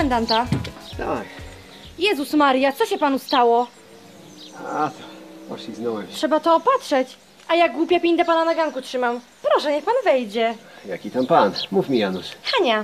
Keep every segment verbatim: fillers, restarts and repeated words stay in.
komendanta? Tak. Jezus Maria, co się panu stało? A, to poślizgnąłem się. Trzeba to opatrzeć. A jak głupia pinda pana na ganku trzymam. Proszę, niech pan wejdzie. Jaki tam pan? Mów mi, Janusz. Hania.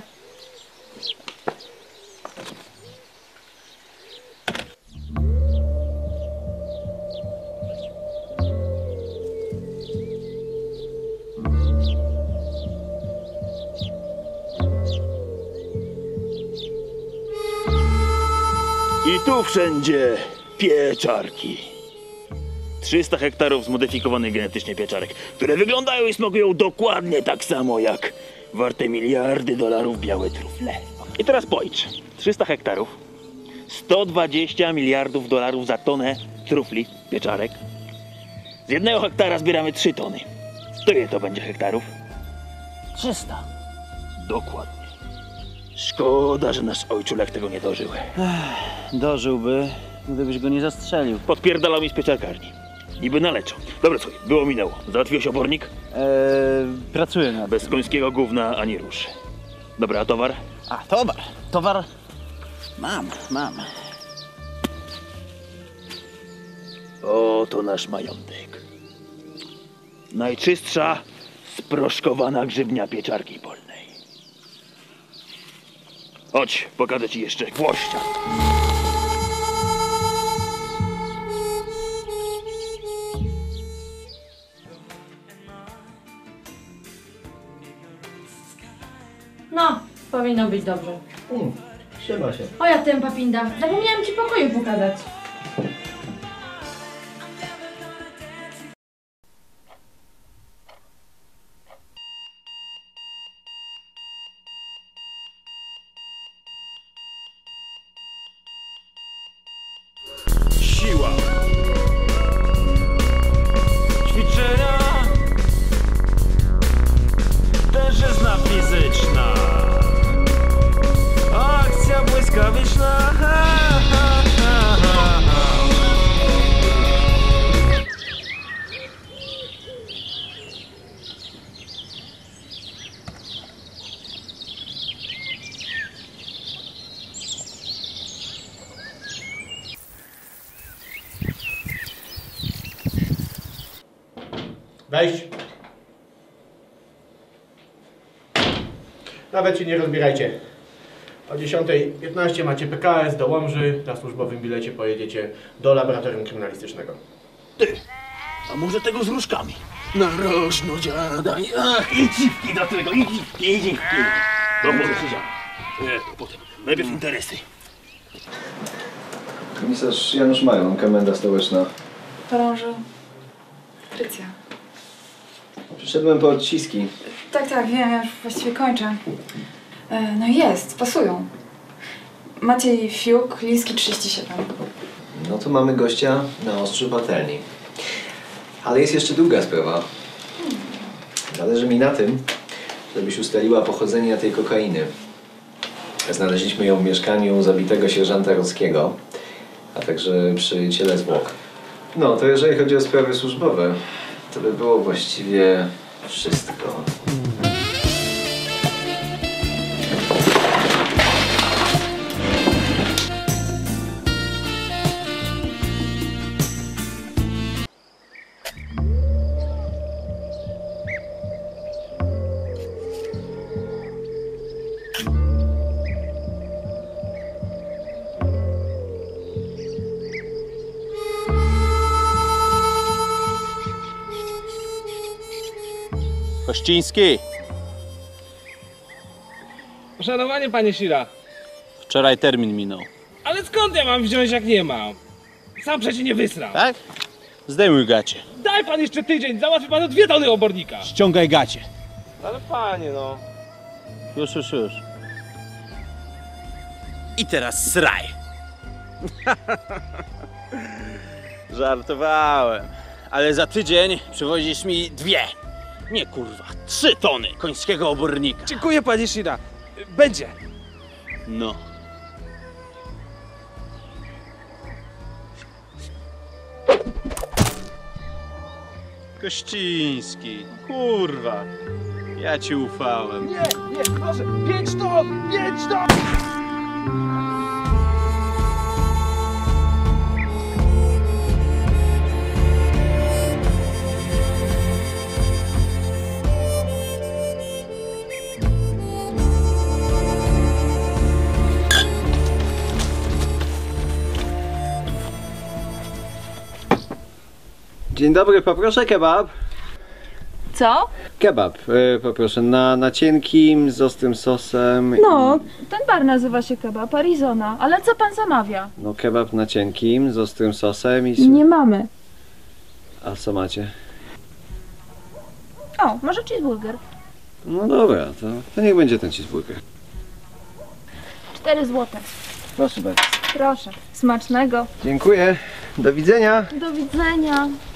I tu wszędzie pieczarki. trzysta hektarów zmodyfikowanych genetycznie pieczarek, które wyglądają i smakują dokładnie tak samo jak warte miliardy dolarów białe trufle. I teraz policz. trzysta hektarów, sto dwadzieścia miliardów dolarów za tonę trufli, pieczarek. Z jednego hektara zbieramy trzy tony. To ile to będzie hektarów? trzysta. Dokładnie. Szkoda, że nasz ojczulek tego nie dożył. Dożyłby, gdybyś go nie zastrzelił. Podpierdalał mi z pieczarkarni. Niby naleczą. Dobra, słuchaj, było minęło. Załatwiłeś obornik? Eee, pracuję nad Bez końskiego gówna ani rusz. Dobra, a towar? A, towar. Towar mam, mam. Oto nasz majątek. Najczystsza, sproszkowana grzybnia pieczarki polnej. Chodź, pokażę ci jeszcze włościa. No, powinno być dobrze. Mm, trzyma się. O ja tempa pinda. Zapomniałam ci pokoju pokazać. Siła. Ćwiczenia. Tężyzna fizyczna. Akcja błyskawiczna. Ha, ha, ha, ha. Wejść. Nawet się nie rozbierajcie. O dziesiątej piętnaście macie P K S do Łomży. Na służbowym bilecie pojedziecie do laboratorium kryminalistycznego. Ty, a może tego z różkami? Narożno dziada. I dziwki do tego, i dziwki, i dziwki. To może się działa. Nie, to potem. Najpierw interesy. Komisarz Janusz Majon, komenda stołeczna. Chorążu. Patrycja. Przyszedłem po odciski. Tak, tak, wiem, ja już właściwie kończę. E, no jest, pasują. Maciej Fiuk, Liski trzydzieści siedem. No to mamy gościa na ostrzu patelni. Ale jest jeszcze długa sprawa. Zależy mi na tym, żebyś ustaliła pochodzenie tej kokainy. Znaleźliśmy ją w mieszkaniu zabitego sierżanta Rockiego, a także przy ciele zwłok. No, to jeżeli chodzi o sprawy służbowe, to by było właściwie wszystko. Kościński! Poszanowanie, panie Shira. Wczoraj termin minął. Ale skąd ja mam wziąć, jak nie mam? Sam przecie nie wysrał. Tak? Zdejmuj gacie. Daj pan jeszcze tydzień, załatwi panu dwie tony obornika. Ściągaj gacie. Ale panie, no. Już, już, już. I teraz sraj. Żartowałem. Ale za tydzień przywozisz mi dwie. Nie kurwa, trzy tony końskiego obornika. Dziękuję, panie Shira. Będzie. No. Kościński, kurwa. Ja ci ufałem. Nie, nie, proszę. Pięć ton! Pięć ton! Dzień dobry, poproszę kebab. Co? Kebab, y, poproszę, na, na cienkim, z ostrym sosem. No, ten bar nazywa się Kebab Arizona, ale co pan zamawia? No kebab na cienkim, z ostrym sosem i... s- Nie mamy. A co macie? O, może cheeseburger. No dobra, to, to niech będzie ten cheeseburger. Cztery złote. Proszę bardzo. Proszę. Smacznego. Dziękuję. Do widzenia. Do widzenia.